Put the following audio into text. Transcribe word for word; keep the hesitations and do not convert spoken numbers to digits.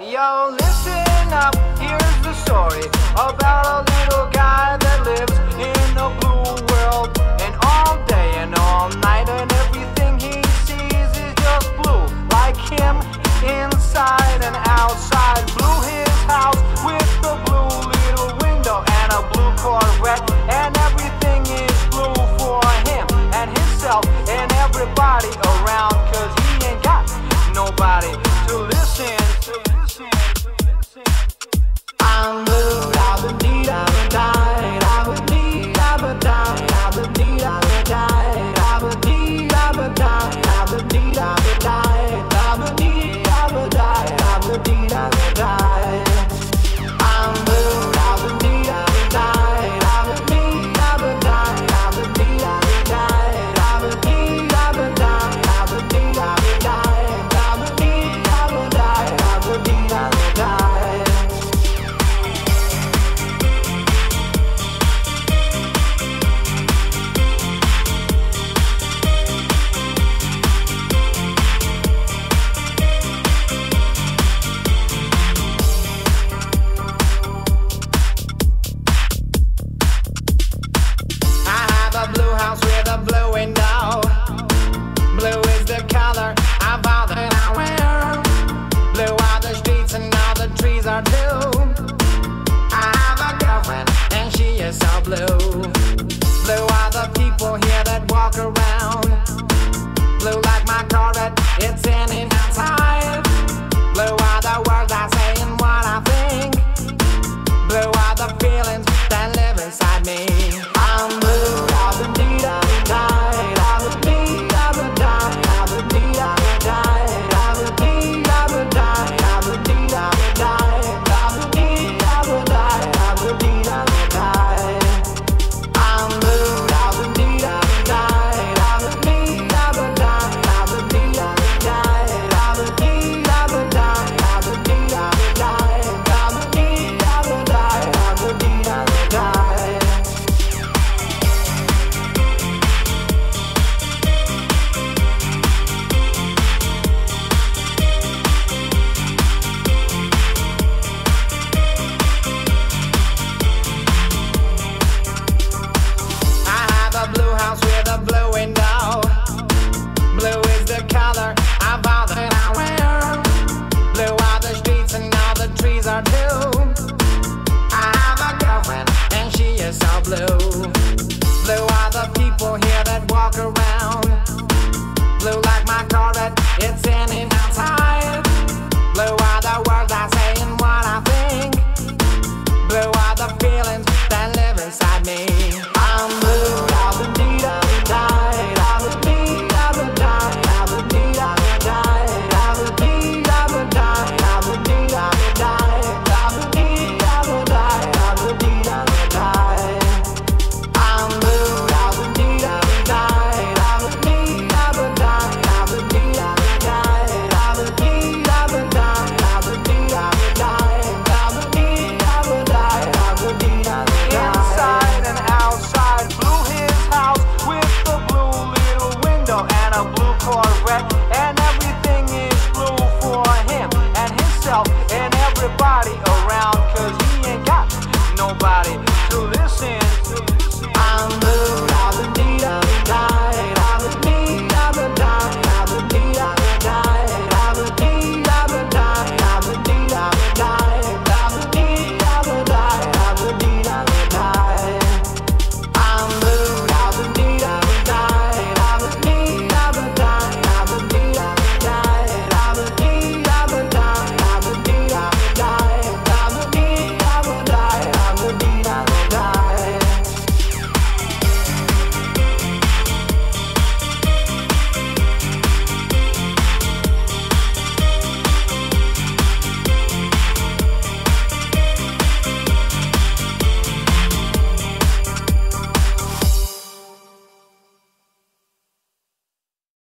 Yo, listen up, here's the story about a little guy that lives in a blue world. And all day and all night and everything he sees is just blue. Like him, inside and outside. Blue his house with a blue little window and a blue Corvette. And everything is blue for him and himself and everybody around. Cause he ain't got nobody to listen to. I'm the